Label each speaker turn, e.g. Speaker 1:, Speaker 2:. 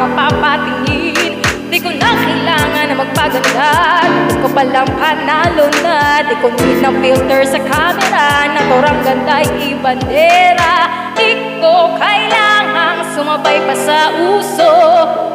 Speaker 1: mapapatingin. Di ko na kailangan na magpaganda, di ko palang panalo na. Di ko need ng filter sa camera, naturang ganda'y ibandera. Di ko kailangang sumabay pa sa uso.